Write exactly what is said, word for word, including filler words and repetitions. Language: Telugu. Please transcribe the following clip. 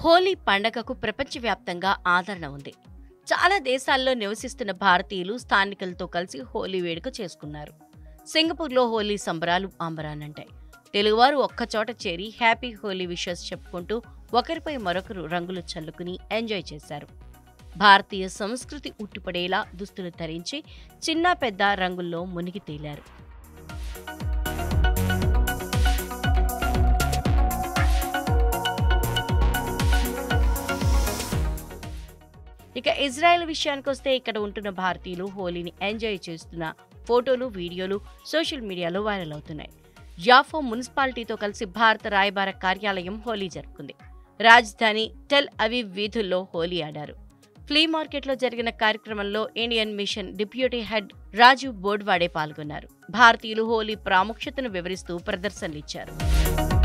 హోలీ పండగకు ప్రపంచవ్యాప్తంగా ఆదరణ ఉంది. చాలా దేశాల్లో నివసిస్తున్న భారతీయులు స్థానికులతో కలిసి హోలీ వేడుక చేసుకున్నారు. సింగపూర్లో హోలీ సంబరాలు అంబరానంటాయి. తెలుగువారు ఒక్కచోట చేరి హ్యాపీ హోలీ విషెస్ చెప్పుకుంటూ ఒకరిపై మరొకరు రంగులు చల్లుకుని ఎంజాయ్ చేశారు. భారతీయ సంస్కృతి ఉట్టిపడేలా దుస్తులు ధరించి చిన్న పెద్ద రంగుల్లో మునిగి తేలారు. ఇక ఇజ్రాయెల్ విషయానికి వస్తే ఇక్కడ ఉంటున్న భారతీయులు హోలీని ఎంజాయ్ చేస్తున్న ఫోటోలు, వీడియోలు సోషల్ మీడియాలో వైరల్ అవుతున్నాయి. యాఫో మున్సిపాలిటీతో కలిసి భారత రాయబార కార్యాలయం హోలీ జరుపుకుంది. రాజధాని టెల్ అవీవ్ వీధుల్లో హోలీ ఆడారు. ఫ్లీ మార్కెట్లో జరిగిన కార్యక్రమంలో Indian mission deputy head Rajiv Bordwade పాల్గొన్నారు. భారతీయులు హోలీ ప్రాముఖ్యతను వివరిస్తూ ప్రదర్శనలిచ్చారు.